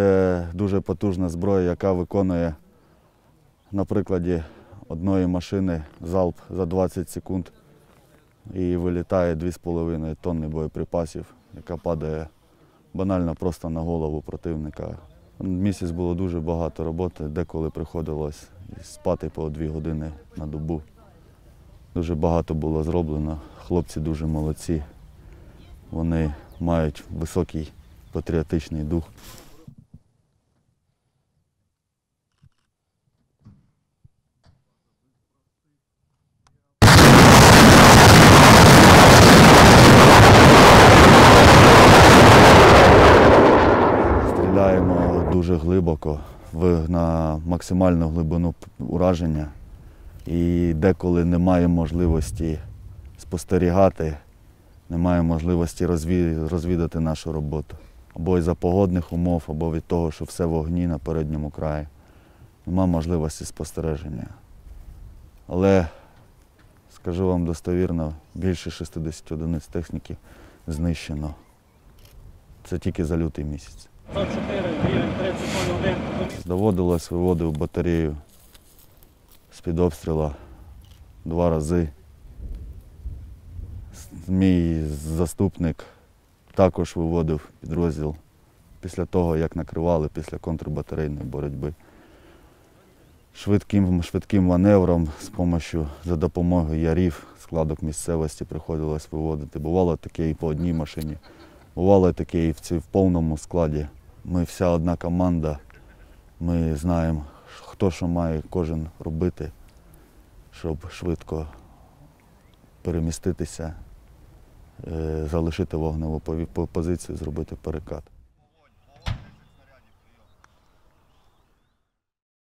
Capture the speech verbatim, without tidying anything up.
Це дуже потужна зброя, яка виконує на прикладі одної машини залп за двадцять секунд і вилітає дві з половиною тонни боєприпасів, яка падає банально просто на голову противника. Місяць було дуже багато роботи, деколи приходилось спати по дві години на добу. Дуже багато було зроблено. Хлопці дуже молодці. Вони мають високий патріотичний дух. Стріляємо дуже глибоко, на максимальну глибину ураження. І деколи немає можливості спостерігати, немає можливості розвідати нашу роботу. Або із-за погодних умов, або від того, що все в огні на передньому краї. Немає можливості спостереження. Але, скажу вам достовірно, більше шістдесят одиниць техніки знищено. Це тільки за лютий місяць. Доводилось, виводив батарею з-під обстрілу два рази. Мій заступник також виводив підрозділ після того, як накривали після контрбатарейної боротьби. Швидким, швидким маневром з допомогою, за допомогою ярів, складок місцевості приходилось виводити. Бувало таке і по одній машині, бувало таке і в, в повному складі. Ми вся одна команда, ми знаємо, хто що має кожен робити, щоб швидко переміститися, залишити вогневу позицію, зробити перекат.